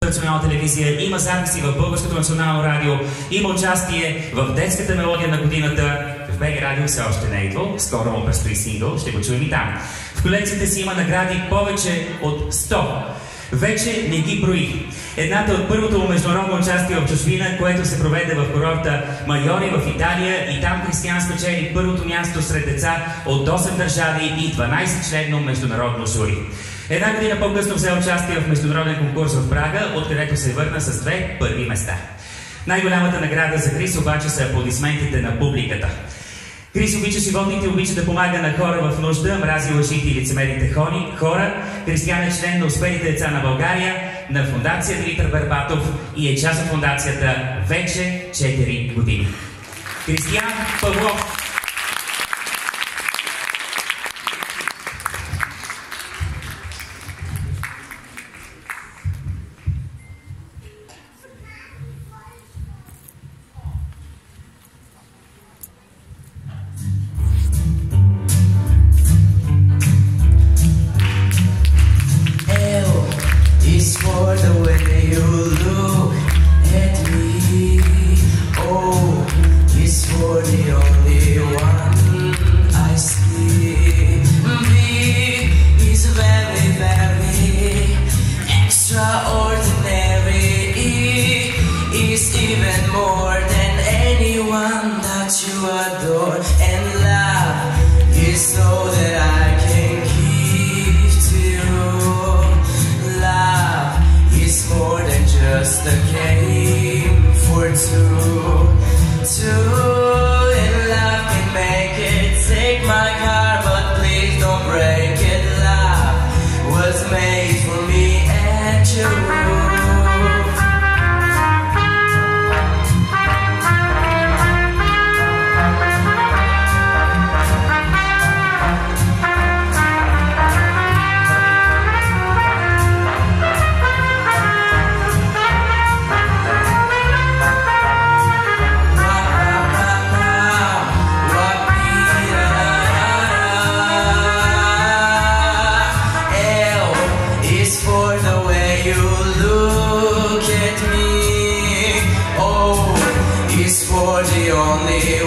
национална телевизия, има записи в Българското национално радио, има участие в детската мелодия на годината. В БГ Радио все още не е идвал, скоро му предстои сингъл, ще го чуем и там. В колекцията си има награди повече от 100. Вече не ги броих. Едната от първото му международно участие в чужбина, което се проведе в курорта Майори в Италия, и там Кристиан спечели първото място сред деца от 8 държави и 12-членно международно жури. Една година по-късно взе участие в международен конкурс в Прага, откъдето се върна с 2 първи места. Най-голямата награда за Крис обаче са аплодисментите на публиката. Крис обича животните, обича да помага на хора в нужда, мрази лъжите и лицемерните хора. Кристиан е член на Успелите деца на България, на фондация Димитър Бербатов и е част от фондацията вече 4 години. Кристиан Павлов. For the only